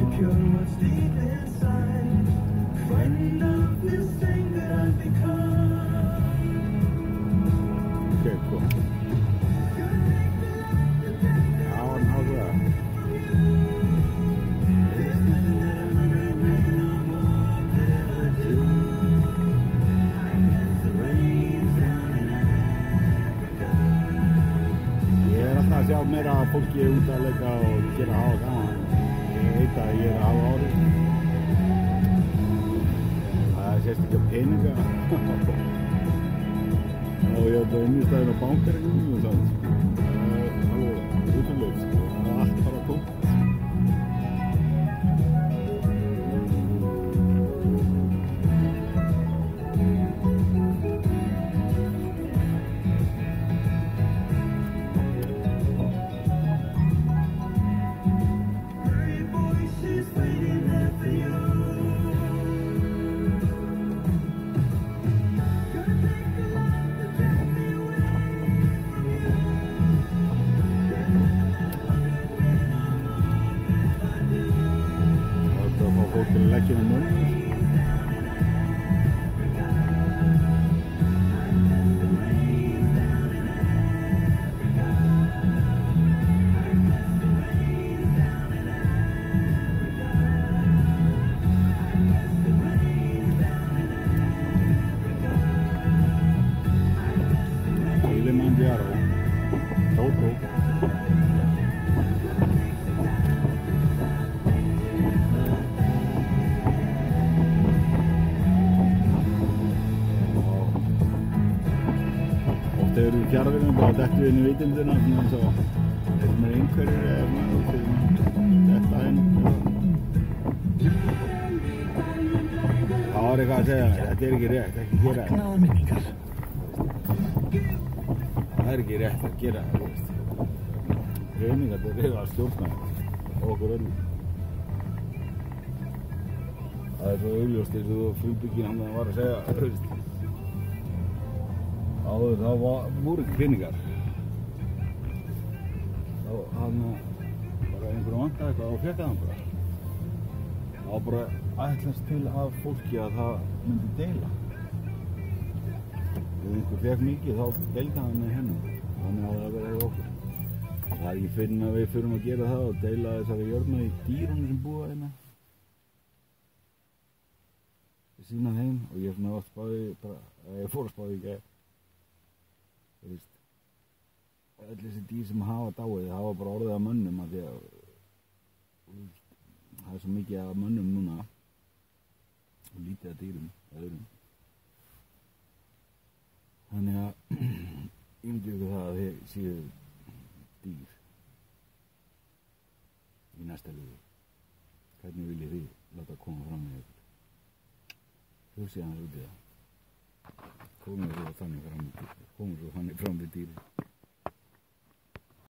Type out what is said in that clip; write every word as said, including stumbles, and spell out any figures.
secure what's deep inside. Frightened of this thing that I've become. Okay, cool. Já, nákvæmlega. Ég er alltaf að sjá meira að fólki út að leika og gera að hafa gaman. Ég veit að ég er að hafa árið. Það sést ekki á peninga. Og ég hef bara innistæðin á bankareikningum og svona. Það er alveg útrúlegt, sko. Það er allt bara tómt. Fólk til að leggja inn á munn. Kilimanjaro, Toto. Þegar við fjarðum bara dettum við inn í vitundina svona eins og þeir sem er einhverjir eða svona detta inn. Það var eitthvað að segja mér, þetta er ekki rétt, ekki gera þetta. Það er ekki rétt að gera þetta, veist. Reyningar þeir eru að stjórna okkur öllum. Það er svo augljóst eins og Frumbygginn hann var að segja, veist. Áður þá voru ekki peningar. Þá hann bara einhverjum vantaði eitthvað og fékk hann bara. Það var bara ætlast til af fólki að það myndi deila. Ef einhver fékk mikið þá deildi hann með henni. Þannig að það verið okkur. Það er ekki fyrr en að við förum að gera það og deila þessari jörna í dýrunum sem búa hérna. Ég sýna þeim og ég svona oft spáði bara, ég fór að spáði í gær. Þú veist, öll þessi dýr sem hafa dáið, það hafa bara orðið af mönnum af því að það er svo mikið af mönnum núna og lítið af dýrum, öðrum. Þannig að ímyndið ykkur það að þið séu dýr í næsta lífi. Hvernig viljið þið láta koma fram með ykkur? Hugsið hans út í það. Komum svo þannig fram með dýri. Komum svo þannig fram með dýri.